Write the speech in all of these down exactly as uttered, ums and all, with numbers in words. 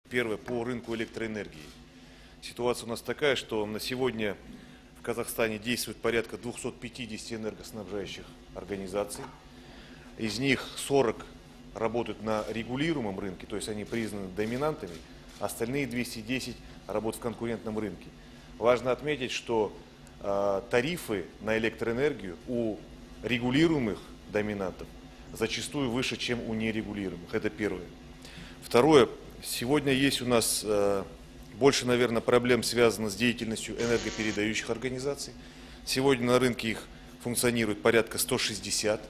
Первое, по рынку электроэнергии. Ситуация у нас такая, что на сегодня в Казахстане действует порядка двухсот пятидесяти энергоснабжающих организаций. Из них сорок работают на регулируемом рынке, то есть они признаны доминантами, остальные двести десять работают в конкурентном рынке. Важно отметить, что э, тарифы на электроэнергию у регулируемых доминантов зачастую выше, чем у нерегулируемых. Это первое. Второе. Сегодня есть у нас э, больше, наверное, проблем, связанных с деятельностью энергопередающих организаций. Сегодня на рынке их функционирует порядка ста шестидесяти.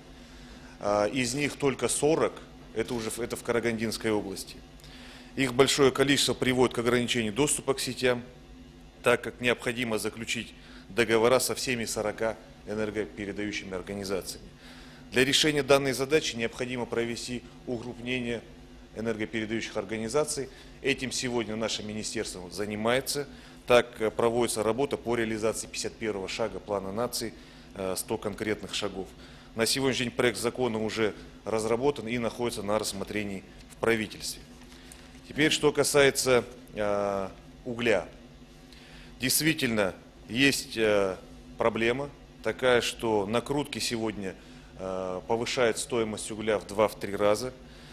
Э, из них только сорок, это уже это в Карагандинской области. Их большое количество приводит к ограничению доступа к сетям, так как необходимо заключить договора со всеми сорока энергопередающими организациями. Для решения данной задачи необходимо провести укрупнение энергопередающих организаций. Этим сегодня наше министерство занимается. Так проводится работа по реализации пятьдесят первого шага плана нации, сто конкретных шагов. На сегодняшний день проект закона уже разработан и находится на рассмотрении в правительстве. Теперь, что касается э, угля. Действительно, есть э, проблема такая, что накрутки сегодня э, повышают стоимость угля в два-три раза.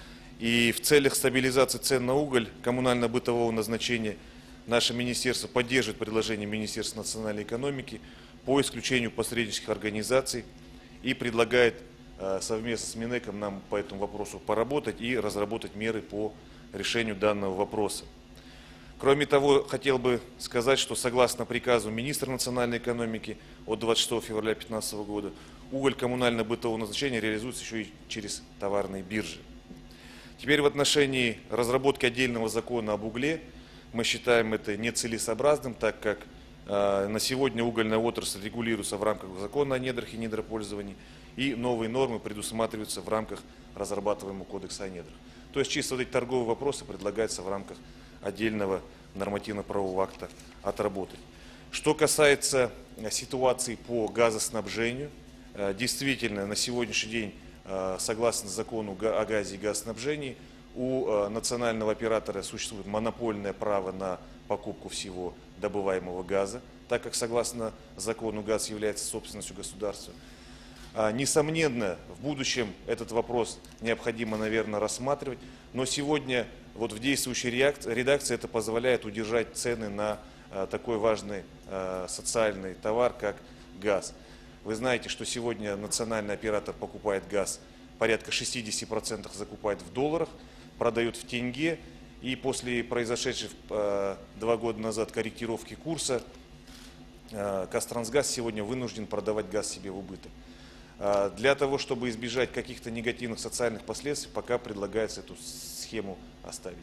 И в целях стабилизации цен на уголь коммунально-бытового назначения наше министерство поддерживает предложение Министерства национальной экономики по исключению посреднических организаций и предлагает э, совместно с Минэком нам по этому вопросу поработать и разработать меры по решению данного вопроса. Кроме того, хотел бы сказать, что согласно приказу министра национальной экономики от двадцать шестого февраля две тысячи пятнадцатого года уголь коммунально-бытового назначения реализуется еще и через товарные биржи. Теперь в отношении разработки отдельного закона об угле мы считаем это нецелесообразным, так как э, на сегодня угольная отрасль регулируется в рамках закона о недрах и недропользовании, и новые нормы предусматриваются в рамках разрабатываемого кодекса о недрах. То есть чисто вот эти торговые вопросы предлагается в рамках отдельного нормативно-правового акта отработать. Что касается ситуации по газоснабжению, э, действительно на сегодняшний день, согласно закону о газе и газоснабжении, у национального оператора существует монопольное право на покупку всего добываемого газа, так как согласно закону газ является собственностью государства. Несомненно, в будущем этот вопрос необходимо, наверное, рассматривать, но сегодня вот в действующей редакции это позволяет удержать цены на такой важный социальный товар, как газ. Вы знаете, что сегодня национальный оператор покупает газ, порядка шестидесяти процентов закупает в долларах, продает в тенге. И после произошедшей э, два года назад корректировки курса, э, Казтрансгаз сегодня вынужден продавать газ себе в убыток. Э, для того, чтобы избежать каких-то негативных социальных последствий, пока предлагается эту схему оставить.